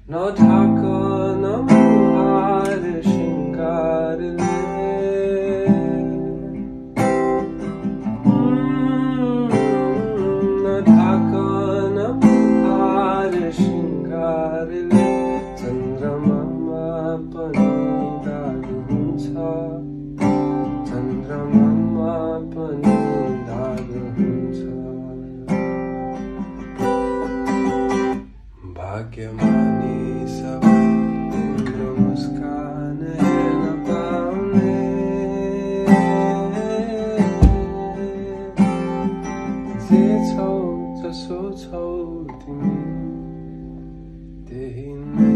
नढाकन मुहार शृङ्गारले नढाकन मुहार शृङ्गारले चन्द्रमामा पनि दाग हुन्छ चन्द्रमामा पनि दाग हुन्छ भाग्यमानी सबै तिम्रो मुस्कान हेर्न पाउने जे छौ जसो छौ तिमी त्यही नै